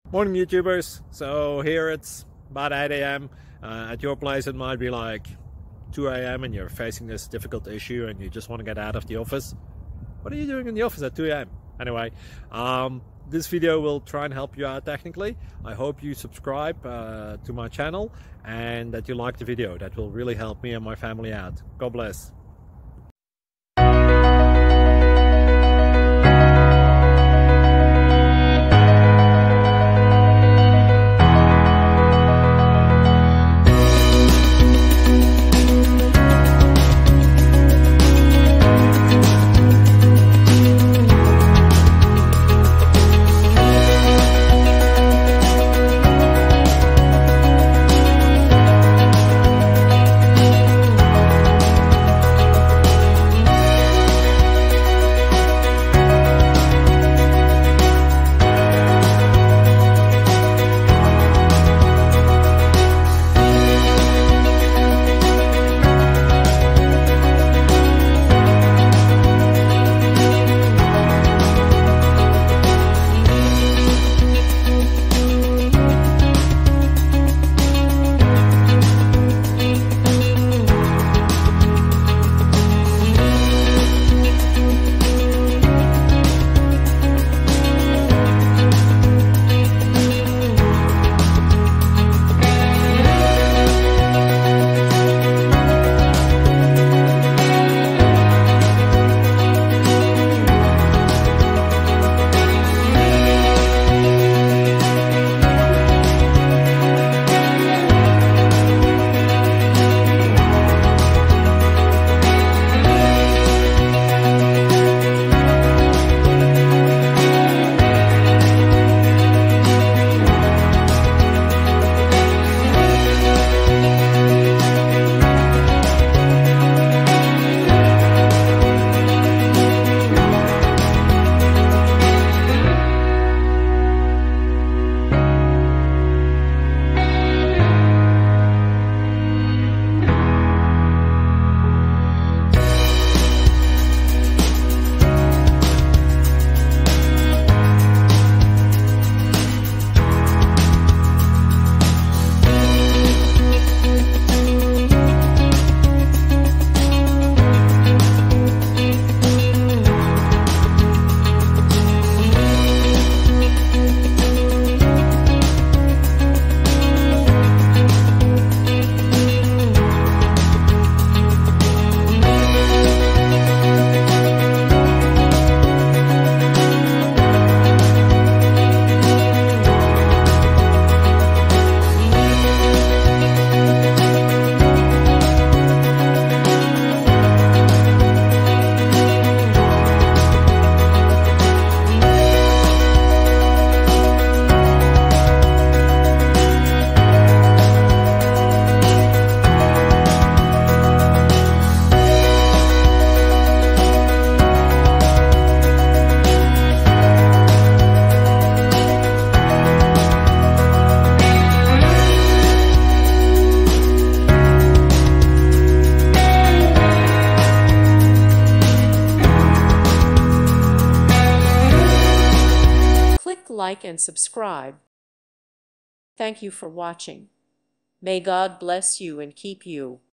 Morning YouTubers. So here it's about 8 a.m. At your place it might be like 2 a.m. and you're facing this difficult issue and you just want to get out of the office. What are you doing in the office at 2 a.m.? Anyway, this video will try and help you out technically. I hope you subscribe to my channel and that you like the video. That will really help me and my family out. God bless. Like and subscribe. Thank you for watching. May God bless you and keep you.